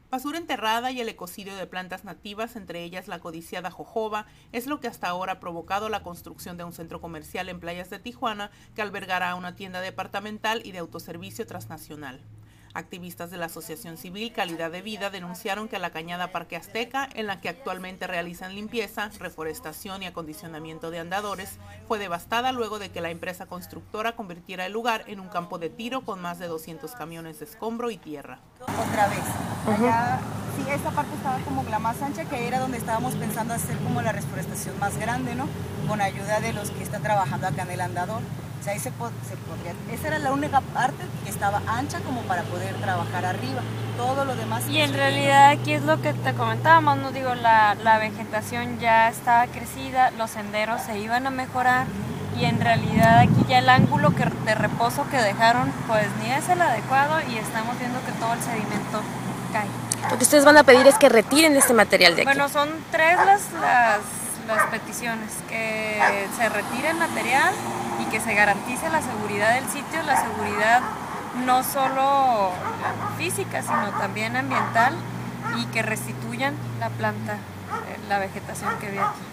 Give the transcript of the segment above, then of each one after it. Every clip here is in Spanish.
Basura enterrada y el ecocidio de plantas nativas, entre ellas la codiciada jojoba, es lo que hasta ahora ha provocado la construcción de un centro comercial en playas de Tijuana que albergará una tienda departamental y de autoservicio transnacional. Activistas de la Asociación Civil Calidad de Vida denunciaron que la cañada Parque Azteca, en la que actualmente realizan limpieza, reforestación y acondicionamiento de andadores, fue devastada luego de que la empresa constructora convirtiera el lugar en un campo de tiro con más de 200 camiones de escombro y tierra. Otra vez, allá, sí, esta parte estaba como la más ancha, que era donde estábamos pensando hacer como la reforestación más grande, ¿no? Con ayuda de los que están trabajando acá en el andador. O sea, ahí se podría, esa era la única parte que estaba ancha como para poder trabajar arriba. Todo lo demás... Y en realidad aquí es lo que te comentábamos, ¿no? Digo, la vegetación ya estaba crecida, los senderos se iban a mejorar y en realidad aquí ya el ángulo de reposo que dejaron pues ni es el adecuado y estamos viendo que todo el sedimento cae. Lo que ustedes van a pedir es que retiren este material de aquí. Bueno, son tres las peticiones, que se retire el material y que se garantice la seguridad del sitio, la seguridad no solo física, sino también ambiental, y que restituyan la planta, la vegetación que había aquí.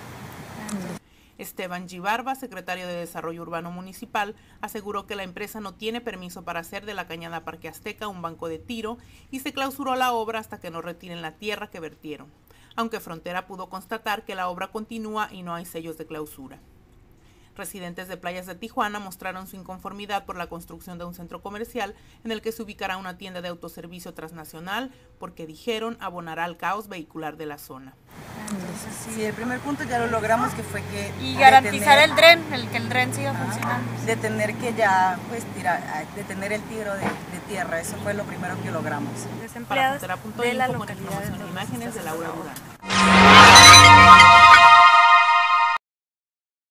Esteban Gibarba, secretario de Desarrollo Urbano Municipal, aseguró que la empresa no tiene permiso para hacer de la cañada Parque Azteca un banco de tiro y se clausuró la obra hasta que no retiren la tierra que vertieron, aunque Frontera pudo constatar que la obra continúa y no hay sellos de clausura. Residentes de playas de Tijuana mostraron su inconformidad por la construcción de un centro comercial en el que se ubicará una tienda de autoservicio transnacional porque, dijeron, abonará al caos vehicular de la zona. Entonces, sí, el primer punto ya lo logramos, que fue que... Y garantizar el dren, que el dren siga funcionando. De tener que ya, pues, detener el tiro de tierra, eso fue lo primero que logramos. Desempleados Para Frontera.info, de la con localidad información e imágenes de Laura Durán.